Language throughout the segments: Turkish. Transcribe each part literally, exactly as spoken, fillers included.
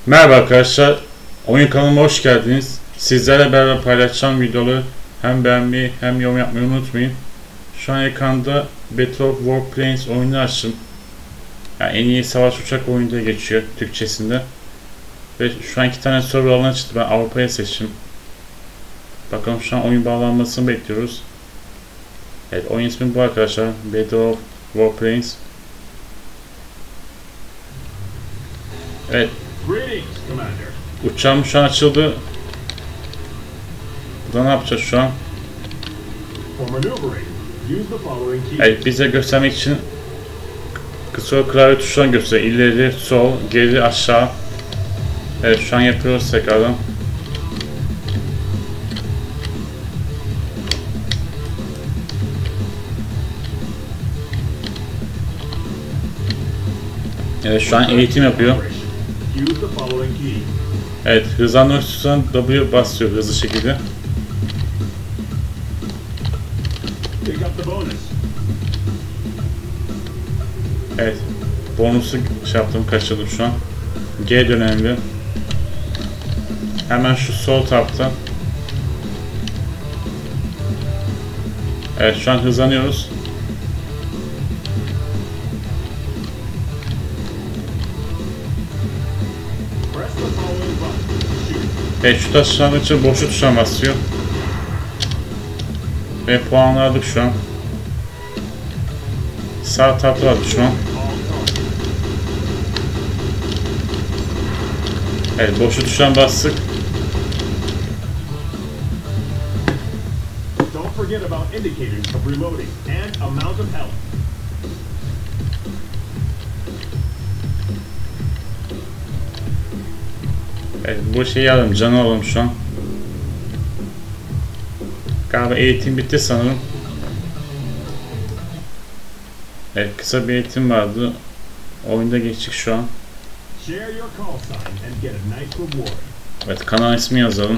Merhaba arkadaşlar, oyun kanalıma hoş geldiniz. Sizlerle beraber paylaşacağım videoları hem beğenmeyi hem yorum yapmayı unutmayın. Şu an ekranda Battle of Warplanes oyunu açtım. Yani en iyi savaş uçak oyunu diye geçiyor Türkçesinde. Ve şu an iki tane server alanı çıktı. Ben Avrupa'ya seçtim. Bakalım şu an oyun bağlanmasını bekliyoruz. Evet, oyun ismi bu arkadaşlar. Battle of Warplanes. Evet. Uçağım şu an açıldı. Burada ne yapacağız şu an? Evet, bize göstermek için kısa klavye tuşlarını gösteriyor. İleri, sol, geri, aşağı. Evet, şu an yapıyoruz tekrardan. Evet, şu an eğitim yapıyor. Evet, hızlandırmak istiyorsan W basıyor hızlı şekilde. Evet, bonusu şey yaptım, kaçırdım şu an. G dönemli. Hemen şu sol tarafta. Evet, şu an hızlanıyoruz. Evet, şu taşların için boşu tuşuna basıyor. Ve puan aldık şu an. Sağ tarafta var şu an. Evet, boşu tuşuna bastık. Evet, bu şeyi alalım, canı alalım şu an. Galiba eğitim bitti sanırım. Evet, kısa bir eğitim vardı. Oyunda geçtik şu an. Evet, kanal ismi yazalım.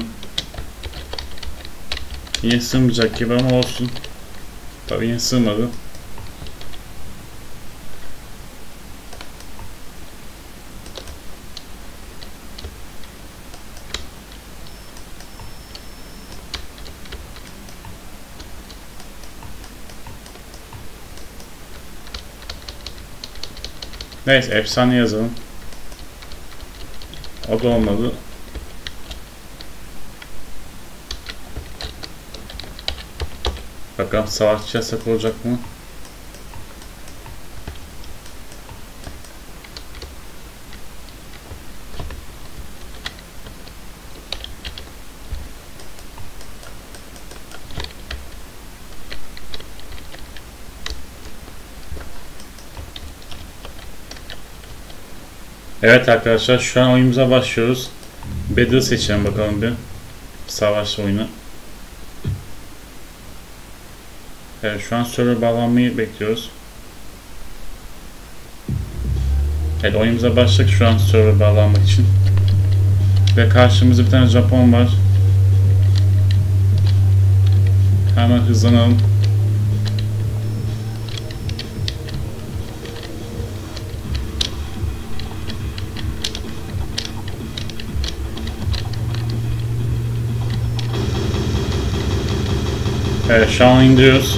Yine sığmayacak gibi ama olsun. Tabii yine sığmadı. Neyse, efsane yazalım. O da olmadı. Bakalım savaşçı yasak olacak mı? Evet arkadaşlar, şu an oyunumuza başlıyoruz. Battle seçelim bakalım bir. Savaş oyunu. Evet, şu an server bağlanmayı bekliyoruz. Evet, oyunumuza başladık şu an server bağlanmak için. Ve karşımızda bir tane Japon var. Hemen hızlanalım. Evet, şu an indiriyoruz.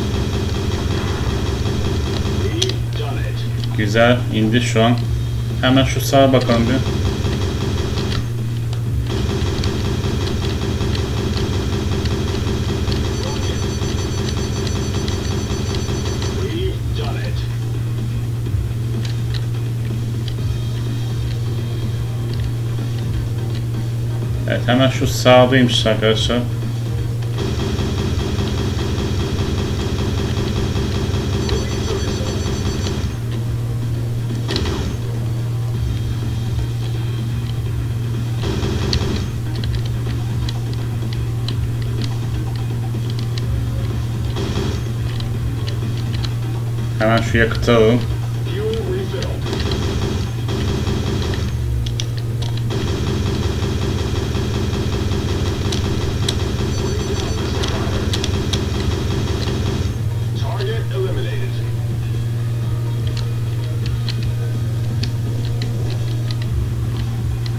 Güzel, indi şu an. Hemen şu sağa bakalım bir. Evet, hemen şu sağdaymış arkadaşlar. Hemen şu yakıtı alalım.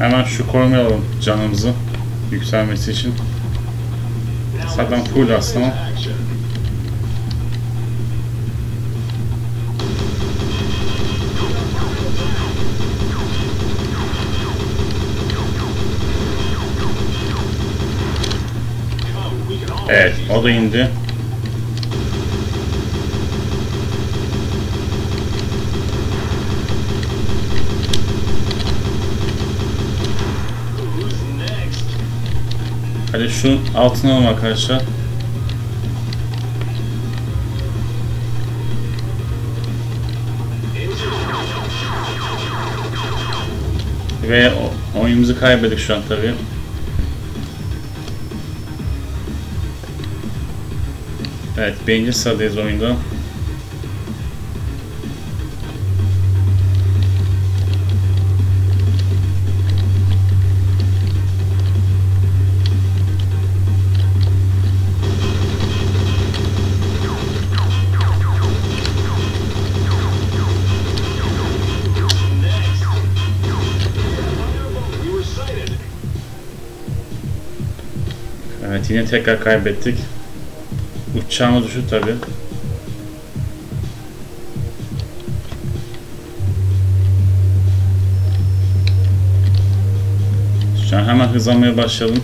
Hemen şu korumayı alalım canımızı yükselmesi için. Zaten full aslında. Evet, o da indi. Hadi şu altına alalım arkadaşlar. Ve oyunumuzu kaybettik şu an tabii. Evet, birinci sıradayız oyunda. Evet, yine tekrar kaybettik. Uçağımız düştü tabi. Şu an hemen hızlanmaya başlayalım.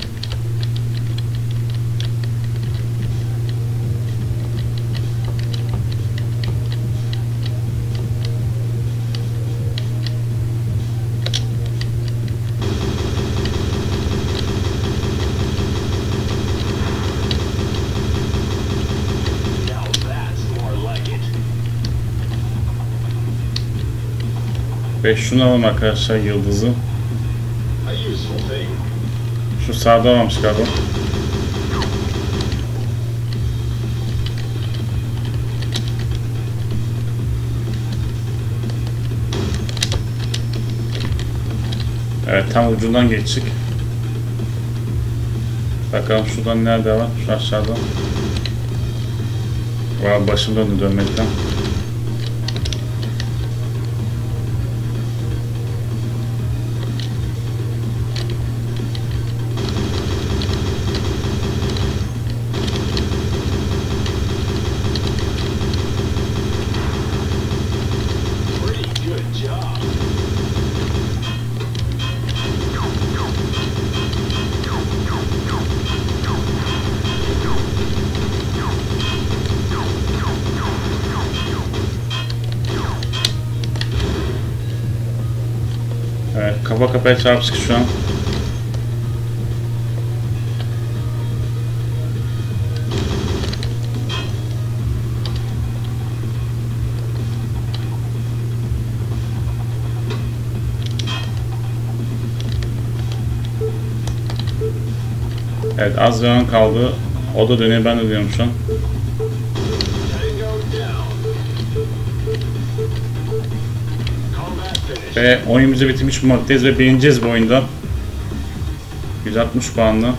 Ve şunu alalım arkadaşlar, yıldızı. Şu sağda varmış galiba. Evet, tam ucundan geçtik. Bakalım şuradan nerede var? Şu aşağıda. Var, başım döndü dönmekten. Evet, kafa kafaya çarpıştık şu an. Evet, az bir an kaldı. O da dönüyor, ben de dönüyorum şu an. Ve oyunumuzu bitirmiş bulmaktayız ve birinciyiz bu oyunda. yüz altmış puanlı.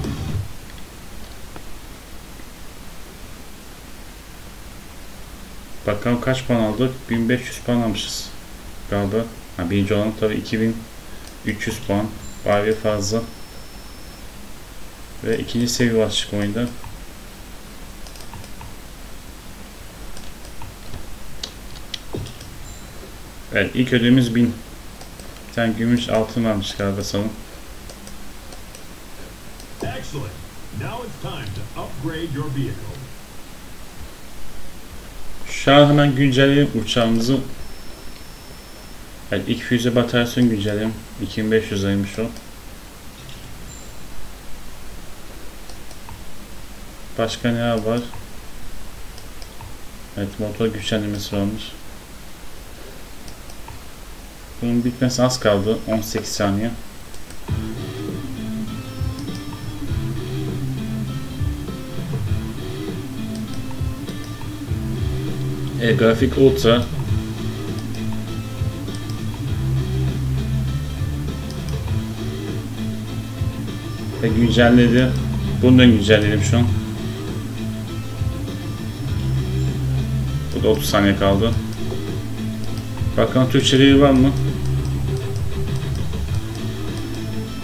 Bakalım kaç puan aldık? bin beş yüz puan almışız galiba. Ha, birinci olan tabii iki bin üç yüz puan. Bayağı fazla. Ve ikinci seviye açtık oyunda. Evet, ilk ödülümüz bin. Bir tane gümüş altın varmış galiba sanırım. Şu an hemen güncelleyelim uçağımızı. Evet, ilk füze bataryasını güncelleyelim. iki bin beş yüz liraymış o. Başka ne var? Evet, motor güçlendirmesi varmış. Bunun bitmesi az kaldı. on sekiz saniye. E, grafik ultra. Ve güncelledi. Bunu da güncelledim şu an. Bu da otuz saniye kaldı. Bakalım Türkçeliği var mı?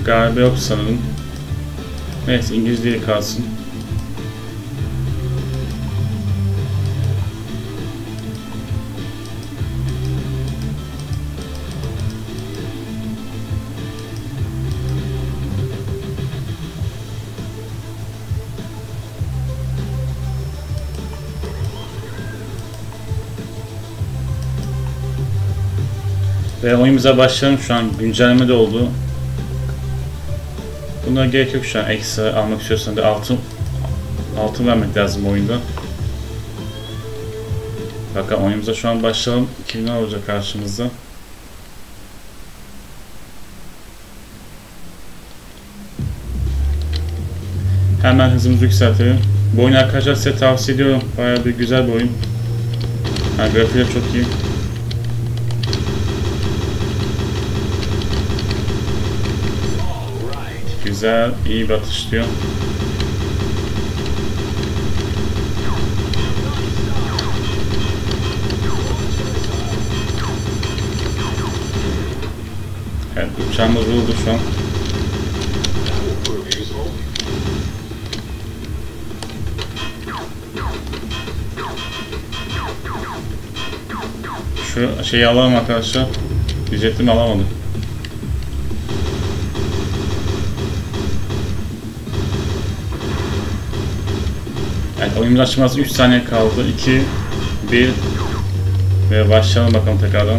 Galiba yok sanırım. Neyse İngiliz diye kalsın. Ve oyunumuza başlayalım. Şu an güncelleme de oldu. Bunlara gerek yok şu an. Ekstra almak istiyorsan da altın altın vermek lazım oyunda. Bakın oyunumuza şu an başlayalım. Kimler olacak karşımızda? Hemen hızımızı yükseltelim. Bu oyunu arkadaşlar size tavsiye ediyorum. Bayağı bir güzel bir oyun. Yani grafikleri çok iyi. Güzel, iyi bir atış diyor. Evet, uçağımız vuruldu şu an. Şu şeyi alalım arkadaşlar. Diyecektim, alamadım. Evet, oyunun açılması üç saniye kaldı. iki, bir ve başlayalım bakalım tekrardan.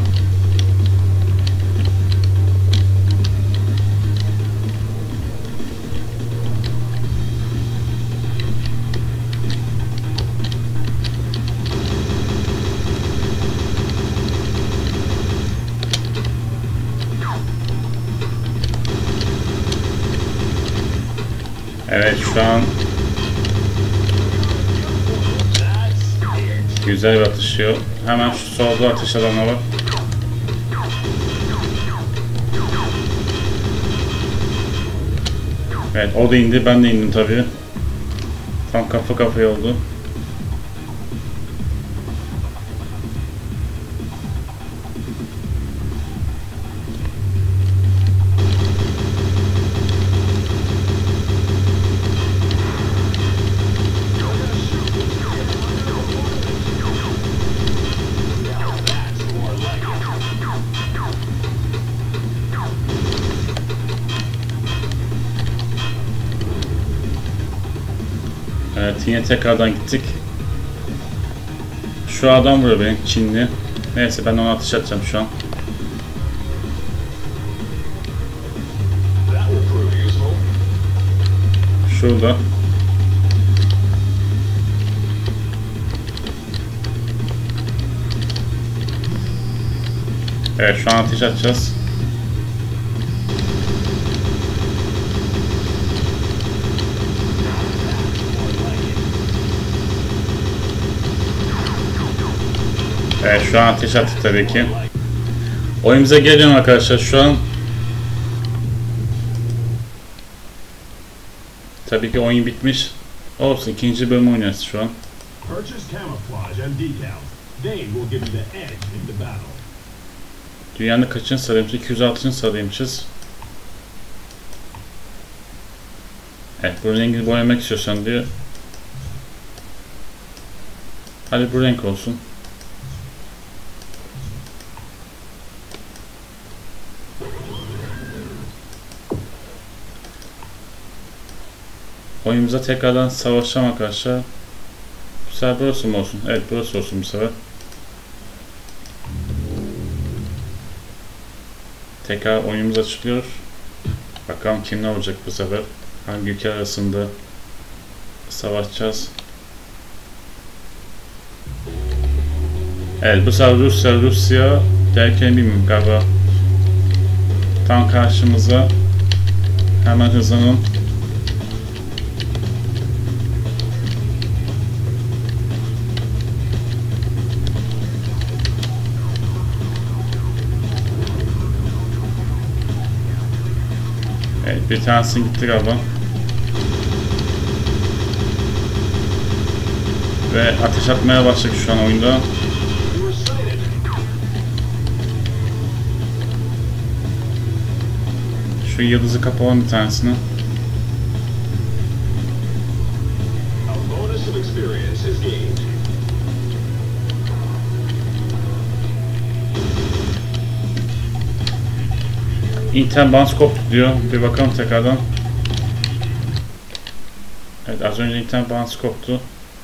Evet, şu an güzel bir atışıyor. Hemen şu solda ateş alanı var. Evet, o da indi, ben de indim tabii. Tam kafa kafaya oldu. Evet, yine tekrardan gittik. Şu adam vuruyor beni, Çinli. Neyse, ben ona atış atacağım şu an. Şurada. Evet, şu an ateş atacağız. Evet, şu an ateş attık tabii ki. Oyunumuza geliyorum arkadaşlar şu an. Tabii ki oyun bitmiş. Olsun, ikinci bölümü oynuyoruz şu an. Dünyanın kaçıncı sarıymışız? iki yüz altıncı sarıymışız. Evet, bu rengi boyamak istiyorsan diyor. Hadi bu renk olsun. Oyunumuza tekrardan savaşacağım arkadaşlar. Bu sefer burası mı olsun? Evet, burası olsun bu sefer. Tekrar oyunumuz açılıyor. Bakalım kim ne olacak bu sefer. Hangi ülke arasında savaşacağız. Evet, bu sefer Rusya, Rusya derken bilmiyorum galiba. Tam karşımıza. Hemen hızlanın. Evet, bir tanesi gitti galiba. Ve ateş atmaya başladık şu an oyunda. Şu yıldızı kapalım bir tanesini. İnternet bağlantısı koptu diyor. Bir bakalım tekrardan. Evet, az önce internet bağlantısı koptu.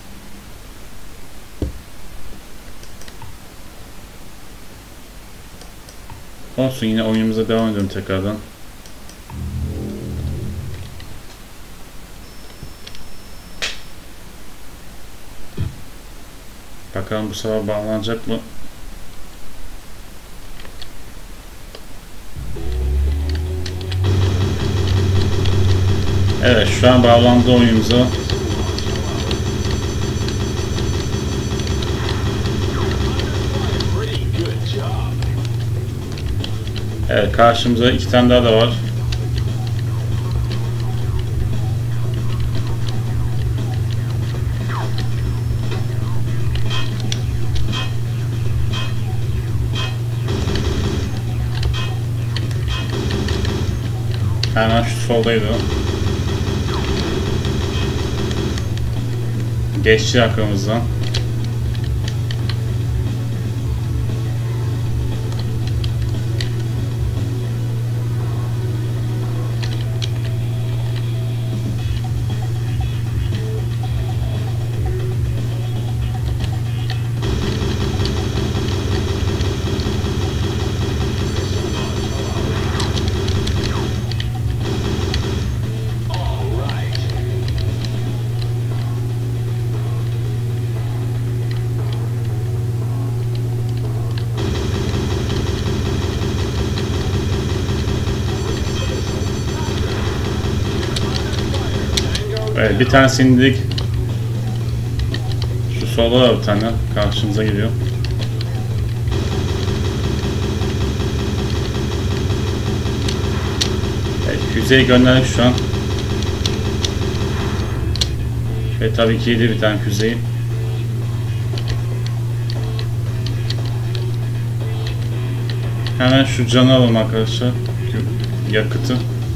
Olsun, yine oyunumuza devam edelim tekrardan. Bakalım bu sefer bağlanacak mı? Evet, şu an bağlandı oyunumuza. Evet, karşımıza iki tane daha da var. Hemen şu soldaydı. Geçti arkamızdan. Evet, bir tanesini indik. Şu solda da bir tane karşımıza geliyor. Evet, füzeyi gönderdik şu an. Ve tabii ki yedi bir tane füzeyi. Hemen şu canı alalım arkadaşlar. Yakıtı.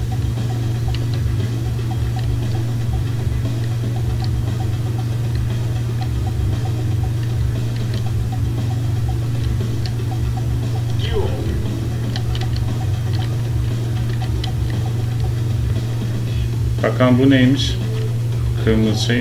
Bakalım bu neymiş? Kırmızı şey.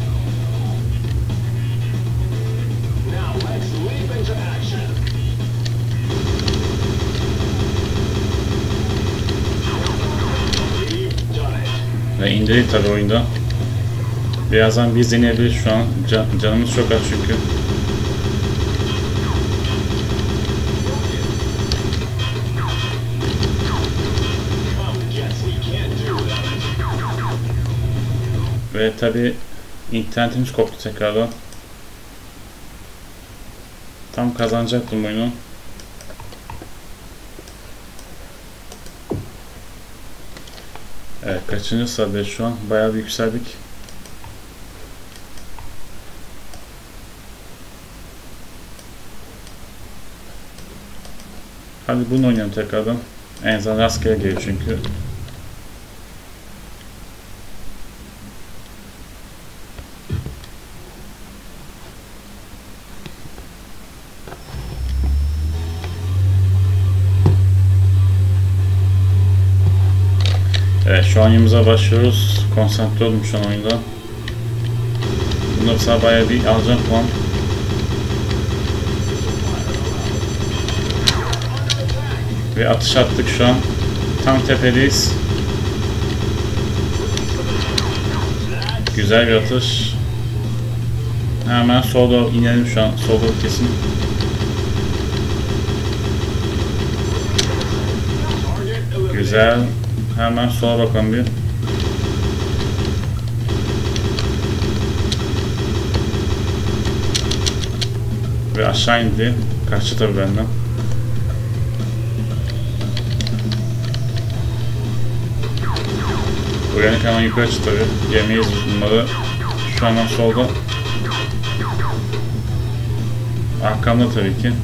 Ve indirdik tabi oyunda. Birazdan biz deneyebiliriz şu an. Can, canımız çok az çünkü. Ve tabi internetimiz koptu tekrardan. Tam kazanacaktım oyunu. Evet, kaçıncı sıradayız şu an? Bayağı bir yükseldik. Hadi bunu oynayalım tekrardan. En azından rastgele geliyor çünkü. Evet, şu an oyunumuza başlıyoruz. Konsantre oldum şu an oyunda. Bunda mesela bayağı bir alacağım puan. Ve atış attık şu an. Tam tepedeyiz. Güzel bir atış. Hemen sola inelim şu an. Sola kesin. Güzel. Hemen sola bakalım bir. Ve aşağı indi. Kaçtı tabi benden. Uyanık hemen yukarı çıktı tabi. Yemeyiz bunları. Şu an solda. Arkamda tabii ki.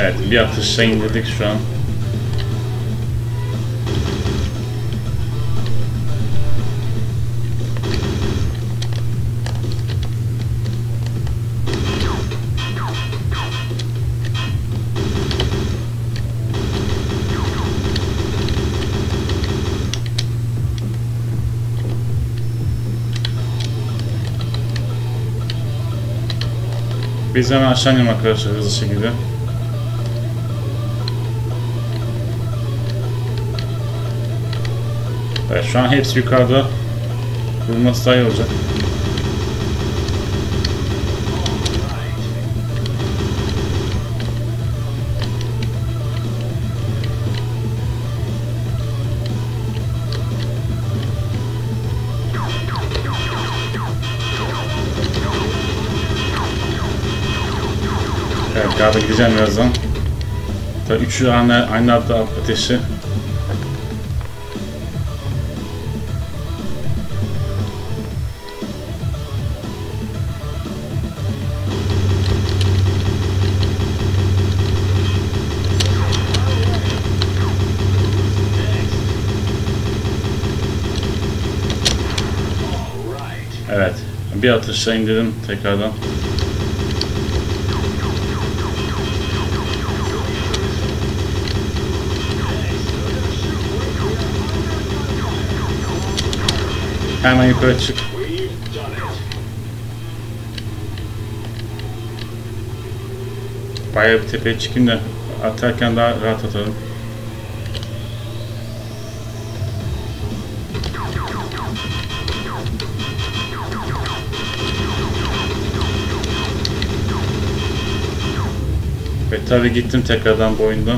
Evet, bir atışla indirdik şu an. Biz hemen aşağı inelim arkadaşlar hızlı şekilde. Evet, şu an hepsi yukarıda. Vurması daha iyi olacak. Evet, galiba gideceğim birazdan. Tabii üçü aynı, aynı anda ateşi. Evet, bir atışla indirdim tekrardan. Hemen yukarı çık. Bayağı bir tepeye çıkayım da atarken daha rahat atarım. Ve tabi gittim tekrardan bu oyunda.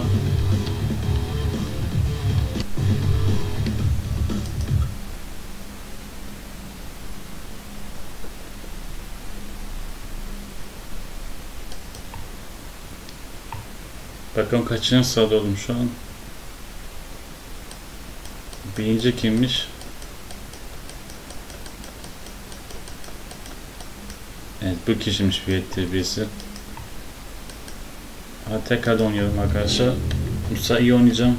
Bakalım kaçıncı sırada oldum şu an. Birinci kimmiş? Evet, bu kişiymiş bir birisi. Hadi tekrar oynayalım arkadaşlar. Bu sefer iyi oynayacağım.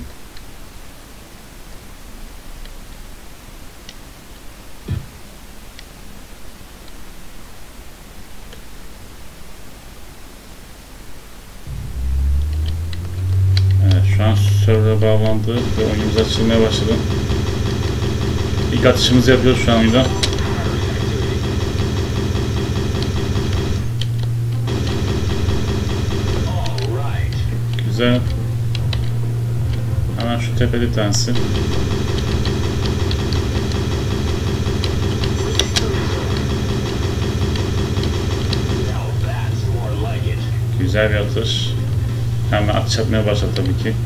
Evet, şu an server'a bağlandı ve oyunumuz açılmaya başladı. İlk atışımızı yapıyoruz şu an oyunda. Güzel. Hemen şu tepede bir tanesi. Güzel bir atış. Hemen atış atmaya başladı tabii ki.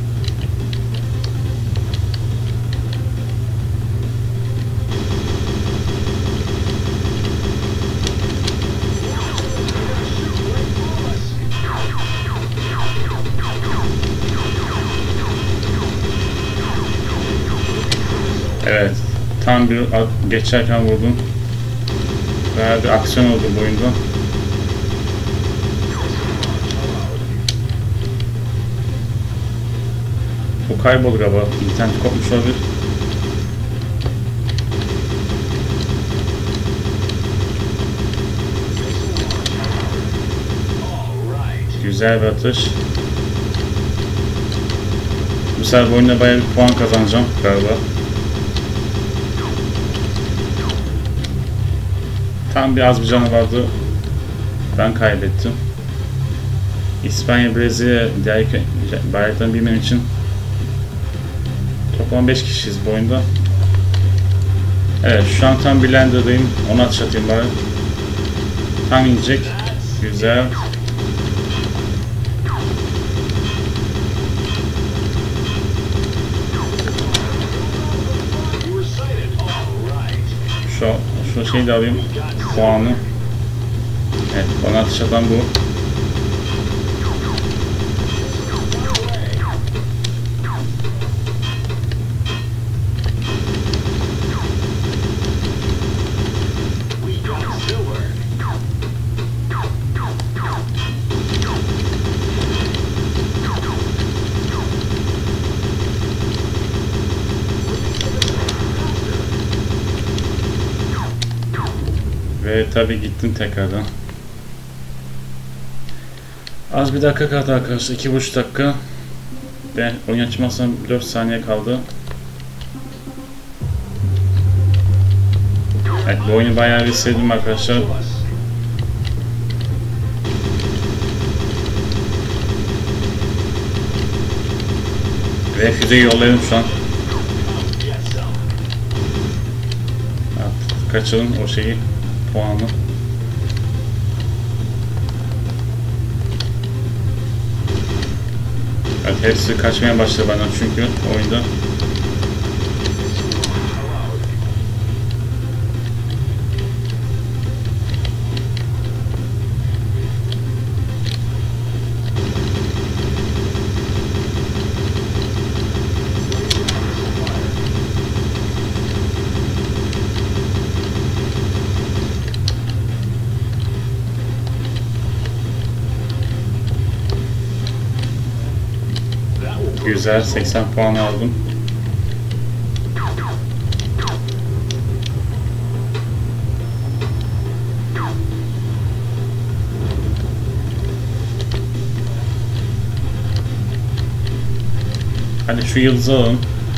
Evet, tam bir geçerken vurdum. Bayağı bir aksiyon oldu bu oyunda. Bu kayboldu galiba, internet kopmuş olabilir. Güzel bir atış. Bu sefer bu oyunda bayağı bir puan kazanacağım galiba. Tam bir az bir canı vardı. Ben kaybettim. İspanya, Brezilya diğer bayraklarını bilmem için toplam beş kişiyiz bu oyunda. Evet, şu an tam blender'dayım. Onu atış atayım bari. Tam inecek. Güzel. Şu, şu şeyi de alayım. Puanı. Evet, bana atış atan bu. Ve tabi gittim tekrardan. Az bir dakika kaldı arkadaşlar. iki buçuk dakika. Ben oyun açmazsam dört saniye kaldı. Evet, bu oyunu bayağı bir sevdim arkadaşlar. Ve füzeyi yollayalım şu an. Evet, kaçalım o şeyi, puanı. Evet, hepsi kaçmaya başladı benden çünkü oyunda. Güzel, seksen puan aldım. Hadi şu yıldızı alalım.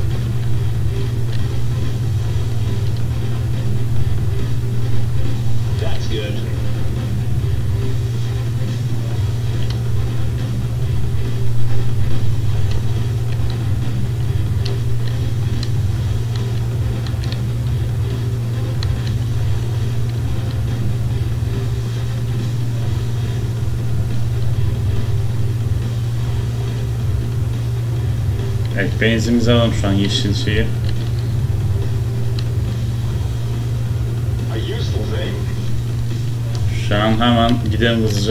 Evet, benzinimizi alalım şu an, yeşil şeyi. Şu an hemen gidelim hızlıca.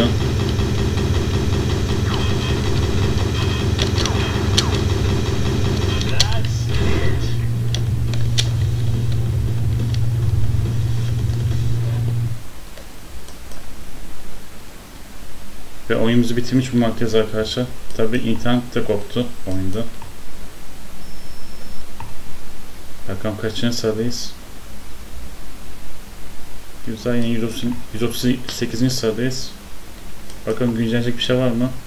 Ve oyunumuzu bitirmiş bulmaktayız arkadaşlar. Tabi internet de koptu oyunda. Bakalım kaçıncı sıradayız. Güzel, yine yüz otuz sekizinci sıradayız. Bakalım güncellenecek bir şey var mı?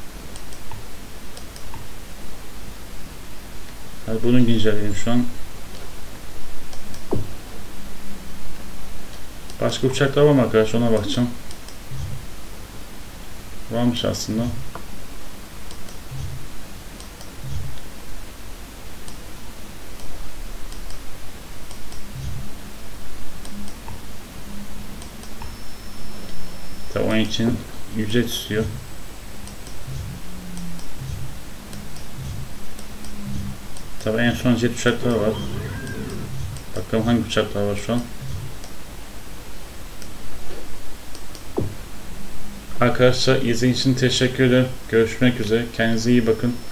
Hadi bunu güncelleyelim şu an. Başka uçaklar var mı arkadaşlar, ona bakacağım. Varmış aslında. Tabi onun için ücret istiyor. Tabi en son jet uçaklar var. Bakalım hangi uçaklar var şu an. Arkadaşlar izlediğiniz için teşekkür ederim. Görüşmek üzere. Kendinize iyi bakın.